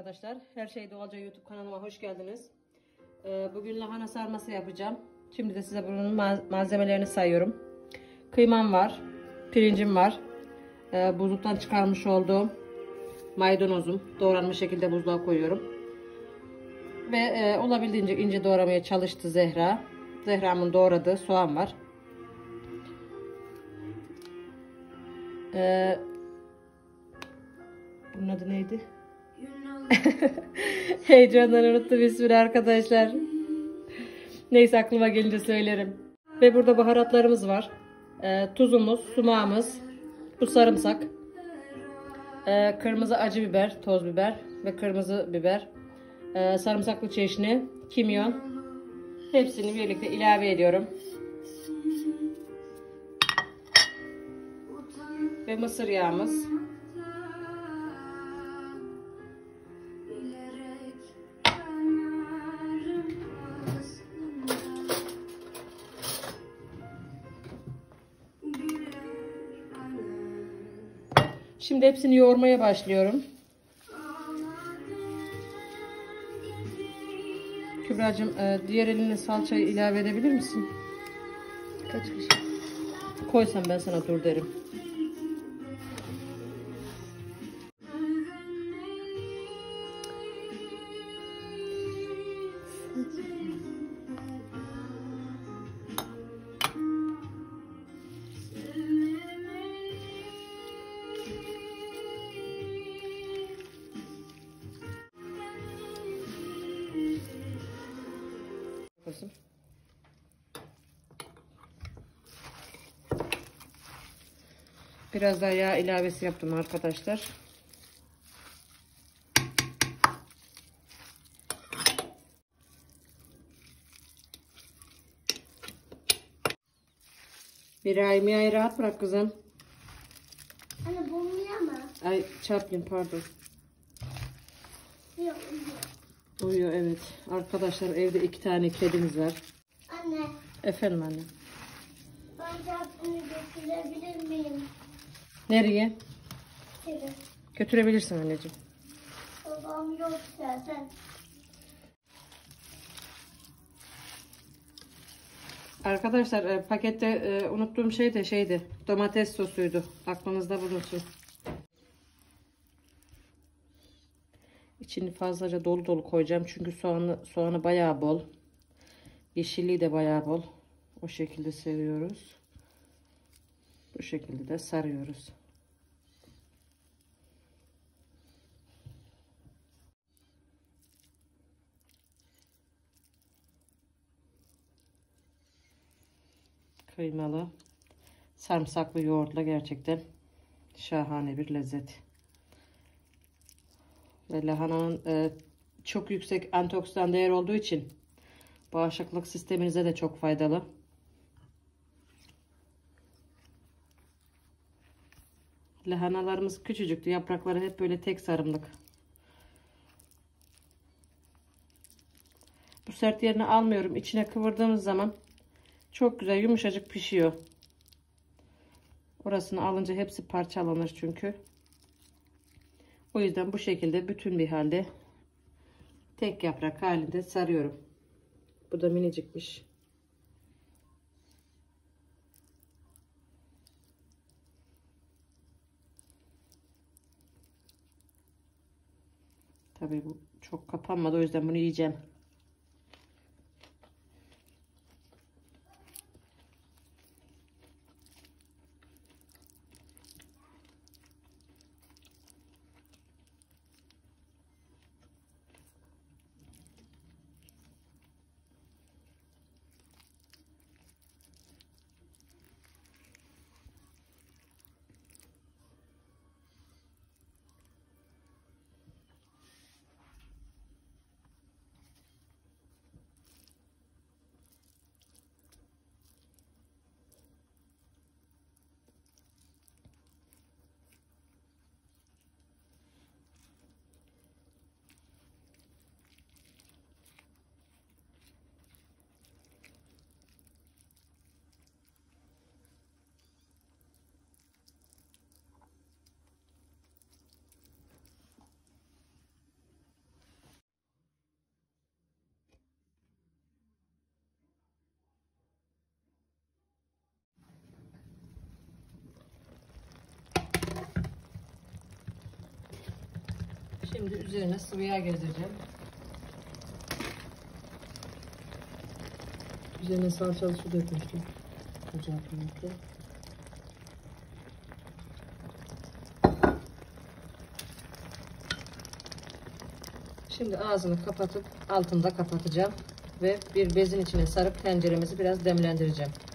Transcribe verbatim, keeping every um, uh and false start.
arkadaşlar. Her şey Doğalca YouTube kanalıma hoş geldiniz. Ee, bugün lahana sarması yapacağım. Şimdi de size bunun malzemelerini sayıyorum. Kıymam var. Pirincim var. Ee, buzluktan çıkarmış olduğum maydanozum. Doğranmış şekilde buzluğa koyuyorum. Ve e, olabildiğince ince doğramaya çalıştı Zehra. Zehra'mın doğradığı soğan var. Ee, bunun adı neydi? Heyecandan unuttum ismini arkadaşlar. Neyse aklıma gelince söylerim. Ve burada baharatlarımız var. Ee, tuzumuz, sumağımız, bu sarımsak, ee, kırmızı acı biber, toz biber ve kırmızı biber, ee, sarımsaklı çeşni, kimyon. Hepsini birlikte ilave ediyorum. Ve mısır yağımız. Şimdi hepsini yoğurmaya başlıyorum. Kübra'cığım diğer eline salçayı ilave edebilir misin? Kaç kişi? Koysam ben sana dur derim. Biraz daha yağ ilavesi yaptım arkadaşlar. Bir ay mı ay rahat bırak kızım. Anne bu uyuyor mu? Ay Chaplin pardon. Yok uyuyor. Uyuyor evet. Arkadaşlar evde iki tane kedimiz var. Anne. Efendim anne. Ben Chaplin'i götürebilir miyim? Nereye? İçeri. Götürebilirsin anneciğim. Babam yok zaten. Arkadaşlar e, pakette e, unuttuğum şey de şeydi. Domates sosuydu. Aklınızda bulunsun. İçini fazlaca dolu dolu koyacağım. Çünkü soğanı, soğanı bayağı bol. Yeşilliği de bayağı bol. O şekilde seviyoruz. Bu şekilde de sarıyoruz. Kıymalı, sarımsaklı yoğurtla gerçekten şahane bir lezzet. Ve lahananın e, çok yüksek antioksidan değer olduğu için bağışıklık sisteminize de çok faydalı. Lahanalarımız küçücüktü. Yaprakları hep böyle tek sarımlık. Bu sert yerini almıyorum. İçine kıvırdığımız zaman çok güzel yumuşacık pişiyor. Orasını alınca hepsi parçalanır çünkü. O yüzden bu şekilde bütün bir halde tek yaprak halinde sarıyorum. Bu da minicikmiş. Tabii bu çok kapanmadı, o yüzden bunu yiyeceğim. Şimdi üzerine sıvı yağ gezdireceğim. Üzerine salçalı su dökmüştüm. Ocağı birlikte. Şimdi ağzını kapatıp altını da kapatacağım ve bir bezin içine sarıp tenceremizi biraz demlendireceğim.